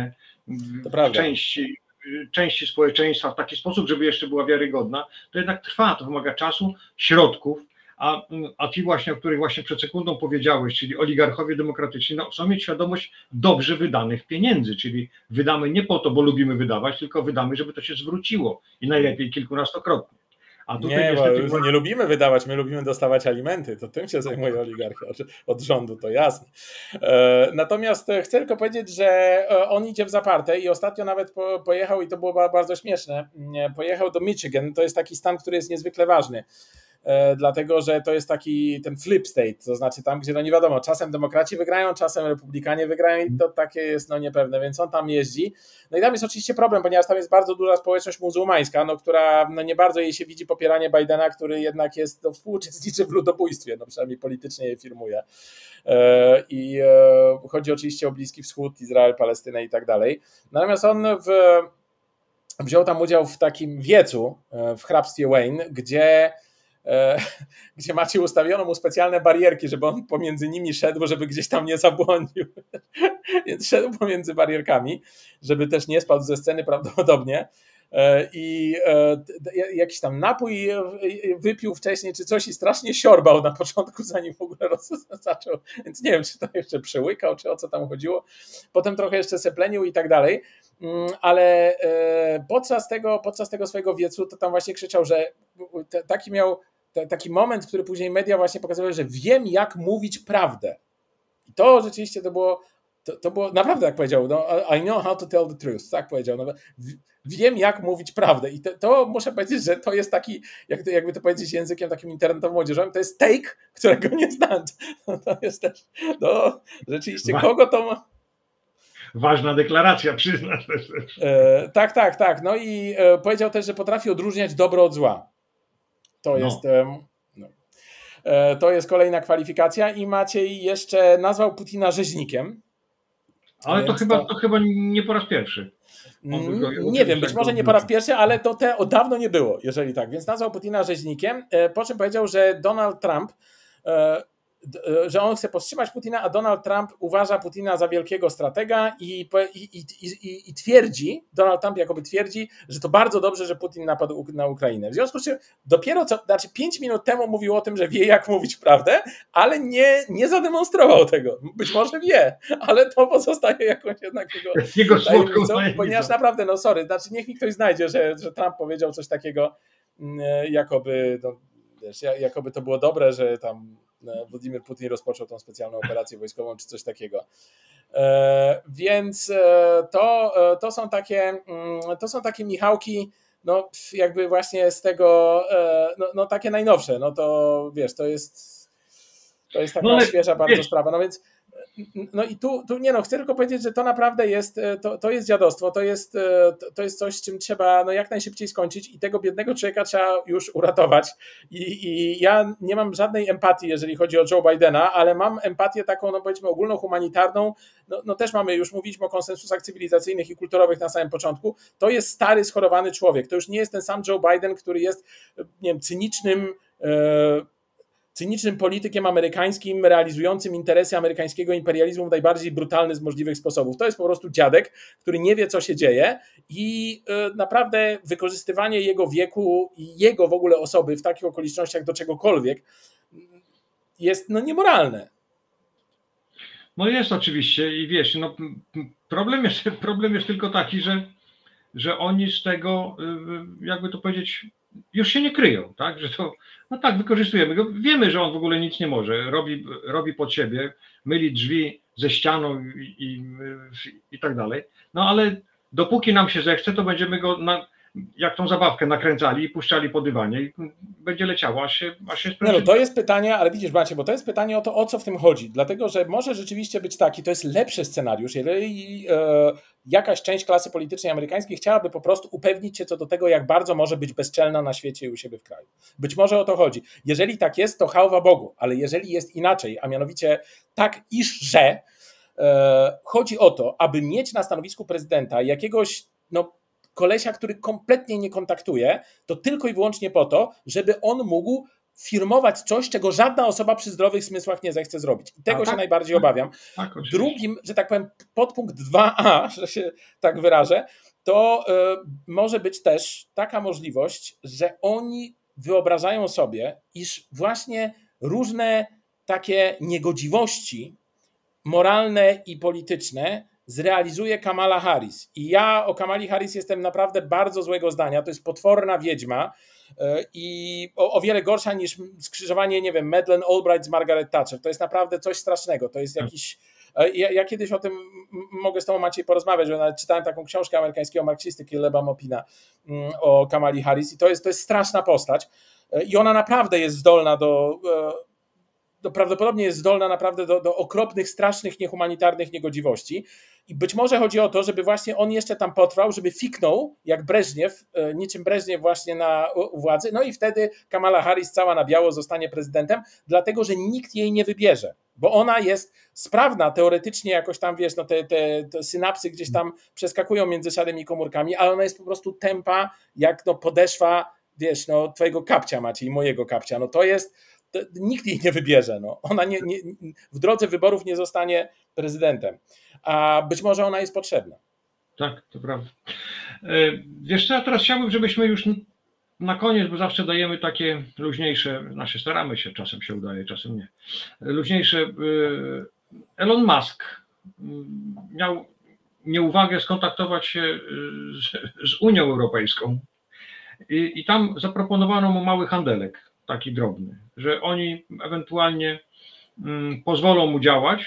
To w prawda. części społeczeństwa w taki sposób, żeby jeszcze była wiarygodna, to jednak trwa, to wymaga czasu, środków, a ci właśnie, o których właśnie przed sekundą powiedziałeś, czyli oligarchowie demokratyczni, no, chcą mieć świadomość dobrze wydanych pieniędzy, czyli wydamy nie po to, bo lubimy wydawać, tylko wydamy, żeby to się zwróciło i najlepiej kilkunastokrotnie. A tutaj Nie, niestety... bo nie lubimy wydawać, my lubimy dostawać alimenty, to tym się zajmuje oligarcha od rządu, to jasne. Natomiast chcę tylko powiedzieć, że on idzie w zaparte i ostatnio nawet pojechał, i to było bardzo śmieszne, pojechał do Michigan, to jest taki stan, który jest niezwykle ważny, dlatego że to jest taki ten flip state, to znaczy tam, gdzie no nie wiadomo, czasem demokraci wygrają, czasem republikanie wygrają i to takie jest no niepewne, więc on tam jeździ. No i tam jest oczywiście problem, ponieważ tam jest bardzo duża społeczność muzułmańska, no, która no nie bardzo jej się widzi popieranie Bidena, który jednak jest no, współuczestniczy w ludobójstwie, no przynajmniej politycznie je firmuje. I chodzi oczywiście o Bliski Wschód, Izrael, Palestynę i tak dalej. Natomiast on wziął tam udział w takim wiecu w hrabstwie Wayne, gdzie macie ustawiono mu specjalne barierki, żeby on pomiędzy nimi szedł, żeby gdzieś tam nie zabłądził. Więc szedł pomiędzy barierkami, żeby też nie spadł ze sceny prawdopodobnie. I jakiś tam napój wypił wcześniej czy coś i strasznie siorbał na początku, zanim w ogóle zaczął, więc nie wiem, czy to jeszcze przełykał, czy o co tam chodziło. Potem trochę jeszcze seplenił i tak dalej, ale podczas tego swojego wiecu to tam właśnie krzyczał, że taki miał taki moment, który później media właśnie pokazywały, że wiem, jak mówić prawdę. I to rzeczywiście to było naprawdę, jak powiedział, no, I know how to tell the truth, tak powiedział. No, wiem, jak mówić prawdę. I to muszę powiedzieć, że to jest taki, jakby to powiedzieć językiem takim internetowym młodzieżowym, to jest take, którego nie znam. To jest też, no, rzeczywiście, kogo to ma... Ważna deklaracja, przyznasz też. Tak. No i powiedział też, że potrafi odróżniać dobro od zła. To jest kolejna kwalifikacja i Maciej jeszcze nazwał Putina rzeźnikiem. Ale to chyba nie po raz pierwszy. Nie wiem, być może nie po raz pierwszy, ale to dawno nie było, jeżeli tak. Więc nazwał Putina rzeźnikiem, po czym powiedział, że Donald Trump, że on chce powstrzymać Putina, a Donald Trump uważa Putina za wielkiego stratega i twierdzi, Donald Trump jakoby twierdzi, że to bardzo dobrze, że Putin napadł na Ukrainę. W związku z czym dopiero 5 minut temu mówił o tym, że wie, jak mówić prawdę, ale nie zademonstrował tego. Być może wie, ale to pozostaje jakąś jednak jego tajemnicą, ponieważ naprawdę, no sorry, znaczy niech mi ktoś znajdzie, że Trump powiedział coś takiego, jakoby to było dobre, że tam Władimir Putin rozpoczął tą specjalną operację wojskową czy coś takiego. Więc to są takie Michałki, no jakby właśnie z tego, no takie najnowsze, no to wiesz, to jest taka świeża bardzo sprawa, no więc no i tu nie no, chcę tylko powiedzieć, że to naprawdę jest, to jest dziadostwo, to jest coś, z czym trzeba no jak najszybciej skończyć i tego biednego człowieka trzeba już uratować i ja nie mam żadnej empatii, jeżeli chodzi o Joe Bidena, ale mam empatię taką, no powiedzmy ogólnohumanitarną, no też już mówiliśmy o konsensusach cywilizacyjnych i kulturowych na samym początku, to jest stary, schorowany człowiek, to już nie jest ten sam Joe Biden, który jest, nie wiem, cynicznym politykiem amerykańskim, realizującym interesy amerykańskiego imperializmu w najbardziej brutalny z możliwych sposobów. To jest po prostu dziadek, który nie wie, co się dzieje i naprawdę wykorzystywanie jego wieku i jego w ogóle osoby w takich okolicznościach do czegokolwiek jest no niemoralne. No jest oczywiście i wiesz, no problem jest tylko taki, że oni z tego, jakby to powiedzieć, już się nie kryją, tak, że to, no tak, wykorzystujemy go, wiemy, że on w ogóle nic nie może, robi pod siebie, myli drzwi ze ścianą i tak dalej, no ale dopóki nam się zechce, to będziemy go jak tą zabawkę nakręcali i puszczali po dywanie i będzie leciało, aż się no to jest pytanie, ale widzisz Macie, bo to jest pytanie o to, o co w tym chodzi, dlatego, że może rzeczywiście być taki, to jest lepszy scenariusz, jeżeli jakaś część klasy politycznej amerykańskiej chciałaby po prostu upewnić się co do tego, jak bardzo może być bezczelna na świecie i u siebie w kraju. Być może o to chodzi. Jeżeli tak jest, to chwała Bogu, ale jeżeli jest inaczej, a mianowicie tak, że chodzi o to, aby mieć na stanowisku prezydenta jakiegoś kolesia, który kompletnie nie kontaktuje, to tylko i wyłącznie po to, żeby on mógł firmować coś, czego żadna osoba przy zdrowych zmysłach nie zechce zrobić. I tego się najbardziej obawiam. Drugim, że tak powiem, podpunkt 2a, że się tak wyrażę, to może być też taka możliwość, że oni wyobrażają sobie, iż właśnie różne takie niegodziwości moralne i polityczne zrealizuje Kamala Harris. I ja o Kamali Harris jestem naprawdę bardzo złego zdania. To jest potworna wiedźma i o wiele gorsza niż skrzyżowanie, nie wiem, Madeleine Albright z Margaret Thatcher. To jest naprawdę coś strasznego. To jest jakiś... Ja kiedyś o tym mogę z tobą, Maciej, porozmawiać, że nawet czytałem taką książkę amerykańskiego marksisty Caleba Mopina o Kamali Harris i to jest straszna postać i ona naprawdę jest zdolna prawdopodobnie jest zdolna naprawdę do okropnych, strasznych, niehumanitarnych niegodziwości i być może chodzi o to, żeby właśnie on jeszcze tam potrwał, żeby fiknął jak Breżniew, niczym Breżniew właśnie na władzy, no i wtedy Kamala Harris cała na biało zostanie prezydentem, dlatego, że nikt jej nie wybierze, bo ona jest sprawna teoretycznie jakoś tam, wiesz, no te synapsy gdzieś tam przeskakują między szarymi komórkami, ale ona jest po prostu tępa jak no podeszwa, wiesz, no twojego kapcia, Maciej, i mojego kapcia, no to nikt jej nie wybierze. No. Ona w drodze wyborów nie zostanie prezydentem. A być może ona jest potrzebna. Tak, to prawda. Wiesz co, ja teraz chciałbym, żebyśmy już na koniec, bo zawsze dajemy takie luźniejsze, staramy się, czasem się udaje, czasem nie. Luźniejsze. Elon Musk miał nieuwagę skontaktować się z Unią Europejską i tam zaproponowano mu mały handelek, taki drobny, że oni ewentualnie pozwolą mu działać,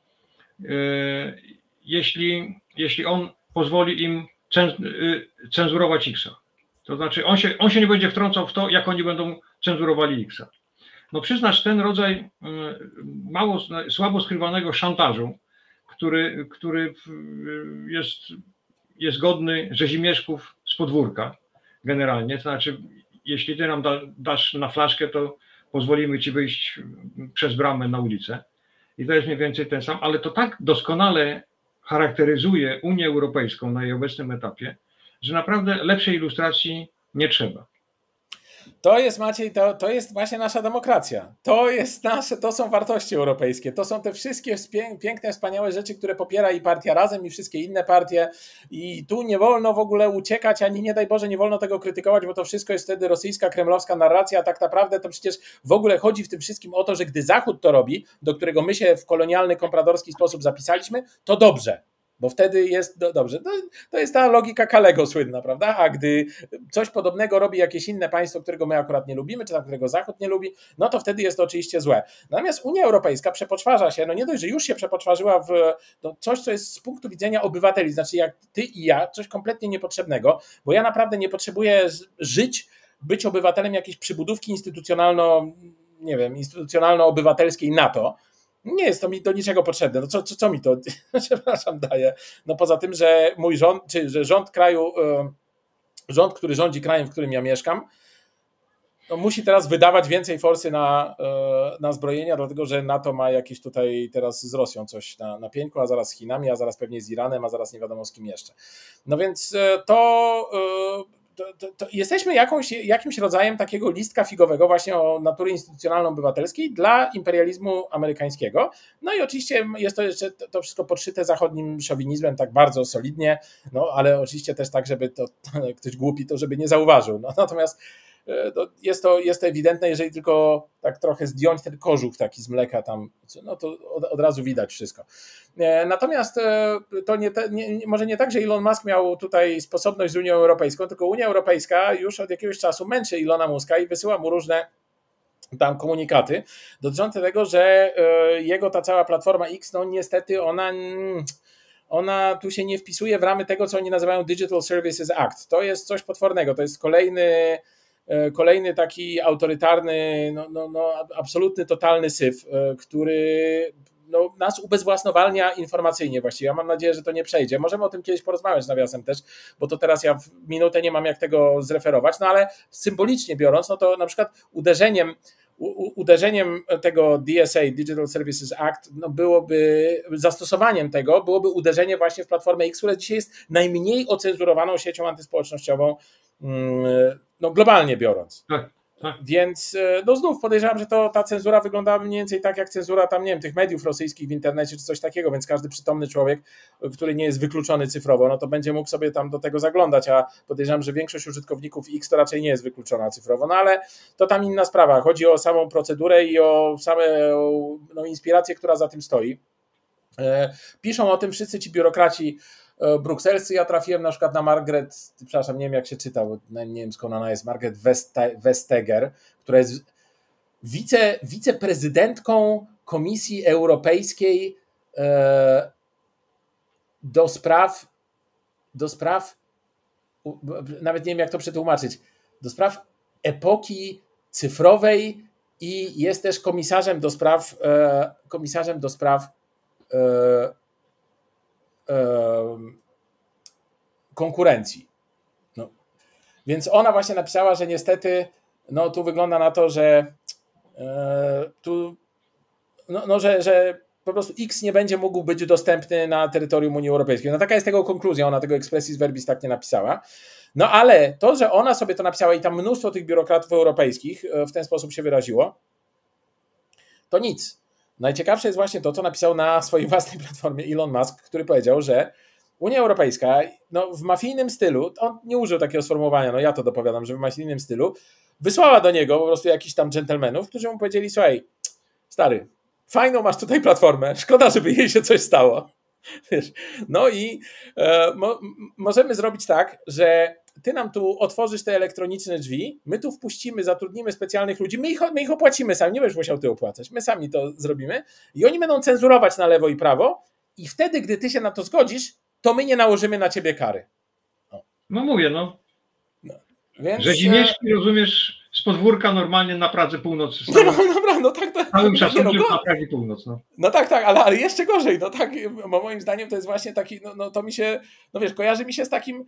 jeśli on pozwoli im cenzurować X-a. To znaczy on się nie będzie wtrącał w to, jak oni będą cenzurowali X-a. No przyznać ten rodzaj słabo skrywanego szantażu, który jest godny rzezimieszków z podwórka generalnie, to znaczy jeśli ty nam dasz na flaszkę, to pozwolimy ci wyjść przez bramę na ulicę. I to jest mniej więcej ten sam, ale to tak doskonale charakteryzuje Unię Europejską na jej obecnym etapie, że naprawdę lepszej ilustracji nie trzeba. To jest, Maciej, to jest właśnie nasza demokracja. To są wartości europejskie. To są te wszystkie piękne, wspaniałe rzeczy, które popiera i Partia Razem, i wszystkie inne partie. I tu nie wolno w ogóle uciekać, ani nie daj Boże, nie wolno tego krytykować, bo to wszystko jest wtedy rosyjska, kremlowska narracja, a tak naprawdę to przecież w ogóle chodzi w tym wszystkim o to, że gdy Zachód to robi, do którego my się w kolonialny, kompradorski sposób zapisaliśmy, to dobrze. Bo wtedy jest dobrze. To jest ta logika Kalego słynna, prawda? A gdy coś podobnego robi jakieś inne państwo, którego my akurat nie lubimy, czy tam którego Zachód nie lubi, no to wtedy jest to oczywiście złe. Natomiast Unia Europejska przepoczwarza się, no nie dość, że już się przepoczwarzyła w coś, co jest z punktu widzenia obywateli, znaczy jak ty i ja, coś kompletnie niepotrzebnego, bo ja naprawdę nie potrzebuję być obywatelem jakiejś przybudówki instytucjonalno-obywatelskiej NATO. Nie jest to mi do niczego potrzebne. No co mi to, przepraszam, daje? No poza tym, że mój rząd, czy że rząd, który rządzi krajem, w którym ja mieszkam, no musi teraz wydawać więcej forsy na zbrojenia, dlatego że NATO ma jakieś tutaj teraz z Rosją coś na pieńku, a zaraz z Chinami, a zaraz pewnie z Iranem, a zaraz nie wiadomo z kim jeszcze. No więc to jesteśmy jakimś rodzajem takiego listka figowego właśnie o natury instytucjonalno-obywatelskiej dla imperializmu amerykańskiego. No i oczywiście jest to jeszcze to wszystko podszyte zachodnim szowinizmem tak bardzo solidnie, no ale oczywiście też tak, żeby to ktoś głupi to żeby nie zauważył. No, natomiast jest to ewidentne, jeżeli tylko tak trochę zdjąć ten kożuch taki z mleka tam, no to od razu widać wszystko. Natomiast to może nie tak, że Elon Musk miał tutaj sposobność z Unią Europejską, tylko Unia Europejska już od jakiegoś czasu męczy Elona Muska i wysyła mu różne tam komunikaty dotyczące tego, że jego ta cała platforma X, no niestety ona tu się nie wpisuje w ramy tego, co oni nazywają Digital Services Act. To jest coś potwornego, to jest kolejny taki autorytarny, absolutny, totalny syf, który nas ubezwłasnowalnia informacyjnie właściwie. Ja mam nadzieję, że to nie przejdzie. Możemy o tym kiedyś porozmawiać nawiasem też, bo to teraz ja w minutę nie mam jak tego zreferować, no ale symbolicznie biorąc, no to na przykład uderzeniem tego DSA, Digital Services Act, zastosowaniem tego byłoby uderzenie właśnie w Platformę X, która dzisiaj jest najmniej ocenzurowaną siecią antyspołecznościową, globalnie biorąc. Więc no znów podejrzewam, że ta cenzura wygląda mniej więcej tak jak cenzura tam, nie wiem, tych mediów rosyjskich w internecie czy coś takiego, więc każdy przytomny człowiek, który nie jest wykluczony cyfrowo, no to będzie mógł sobie tam do tego zaglądać, a podejrzewam, że większość użytkowników X to raczej nie jest wykluczona cyfrowo, no ale to tam inna sprawa. Chodzi o samą procedurę i o same inspirację, która za tym stoi. Piszą o tym wszyscy ci biurokraci brukselscy. Ja trafiłem na przykład na Margaret, przepraszam, nie wiem jak się czyta, bo nie wiem skąd ona jest, Margaret Vestager, która jest wiceprezydentką Komisji Europejskiej do spraw, nawet nie wiem jak to przetłumaczyć, do spraw epoki cyfrowej i jest też komisarzem do spraw konkurencji. No. Więc ona właśnie napisała, że niestety no tu wygląda na to, że że po prostu X nie będzie mógł być dostępny na terytorium Unii Europejskiej. No taka jest tego konkluzja, ona tego expressis verbis tak nie napisała. No ale to, że ona sobie to napisała i tam mnóstwo tych biurokratów europejskich w ten sposób się wyraziło, to nic. Najciekawsze jest właśnie to, co napisał na swojej własnej platformie Elon Musk, który powiedział, że Unia Europejska w mafijnym stylu, on nie użył takiego sformułowania, no ja to dopowiadam, że w mafijnym stylu, wysłała do niego po prostu jakichś tam dżentelmenów, którzy mu powiedzieli, słuchaj, stary, fajną masz tutaj platformę, szkoda, żeby jej się coś stało. Wiesz, no i możemy zrobić tak, że ty nam tu otworzysz te elektroniczne drzwi, my tu wpuścimy, zatrudnimy specjalnych ludzi, my ich opłacimy sami, nie będziesz musiał ty opłacać, my sami to zrobimy i oni będą cenzurować na lewo i prawo i wtedy, gdy ty się na to zgodzisz, to my nie nałożymy na ciebie kary. No mówię, więc... że Zimieszki, rozumiesz, z podwórka normalnie na Pradze Północ. Tak. Całym szacunkiem na Pradze Północ. No tak, ale jeszcze gorzej, no tak, bo moim zdaniem to jest właśnie taki, to mi się, kojarzy mi się z takim,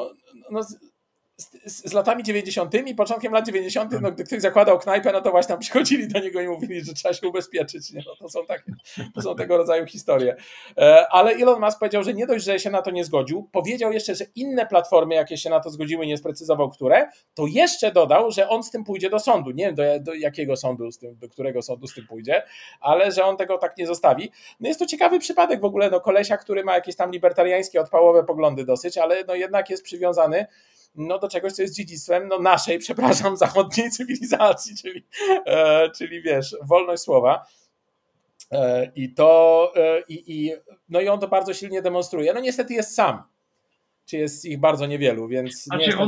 z latami 90., początkiem lat 90., gdy ktoś zakładał knajpę, no to właśnie tam przychodzili do niego i mówili, że trzeba się ubezpieczyć. Nie? No to są tego rodzaju historie. Ale Elon Musk powiedział, że nie dość, że się na to nie zgodził, powiedział jeszcze, że inne platformy, jakie się na to zgodziły, nie sprecyzował, które, to jeszcze dodał, że on z tym pójdzie do sądu. Nie wiem do jakiego sądu, do którego sądu z tym pójdzie, ale że on tego tak nie zostawi. No jest to ciekawy przypadek w ogóle, kolesia, który ma jakieś tam libertariańskie, odpałowe poglądy dosyć, ale jednak jest przywiązany do czegoś, co jest dziedzictwem naszej, zachodniej cywilizacji, czyli wiesz, wolność słowa. I on to bardzo silnie demonstruje. No niestety jest sam. Czy jest ich bardzo niewielu, więc...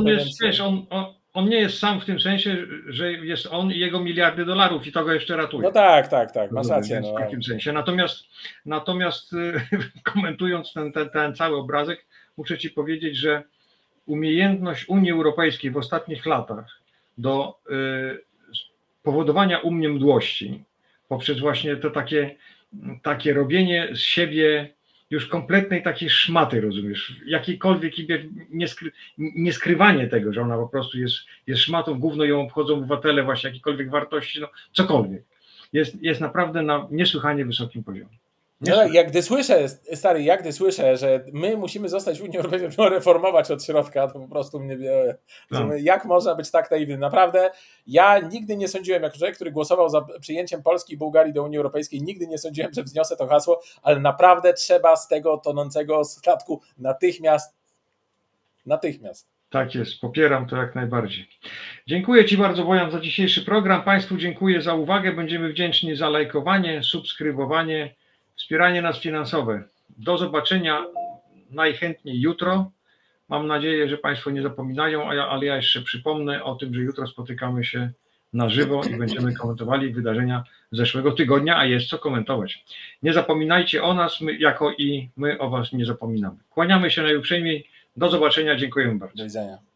On nie jest sam w tym sensie, że jest on i jego miliardy dolarów i to go jeszcze ratuje. No tak, masz rację. W takim sensie. Natomiast komentując ten cały obrazek, muszę ci powiedzieć, że umiejętność Unii Europejskiej w ostatnich latach do powodowania u mnie mdłości poprzez właśnie to takie robienie z siebie już kompletnej takiej szmaty, rozumiesz, jakiejkolwiek nieskrywanie tego, że ona po prostu jest szmatą, gówno ją obchodzą obywatele, właśnie jakiejkolwiek wartości, cokolwiek. Jest naprawdę na niesłychanie wysokim poziomie. Jak gdy słyszę, że my musimy zostać w Unii Europejskiej, reformować od środka, to po prostu mnie jak można być tak naiwnym. Naprawdę, ja nigdy nie sądziłem, jako człowiek, który głosował za przyjęciem Polski i Bułgarii do Unii Europejskiej, nigdy nie sądziłem, że wzniosę to hasło, ale naprawdę trzeba z tego tonącego statku natychmiast. Tak jest, popieram to jak najbardziej. Dziękuję ci bardzo, Bojan, za dzisiejszy program. Państwu dziękuję za uwagę. Będziemy wdzięczni za lajkowanie, subskrybowanie, wspieranie nas finansowe. Do zobaczenia najchętniej jutro. Mam nadzieję, że Państwo nie zapominają, ale ja jeszcze przypomnę o tym, że jutro spotykamy się na żywo i będziemy komentowali wydarzenia zeszłego tygodnia, a jest co komentować. Nie zapominajcie o nas, my o Was nie zapominamy. Kłaniamy się najuprzejmiej. Do zobaczenia, dziękujemy bardzo. Do widzenia.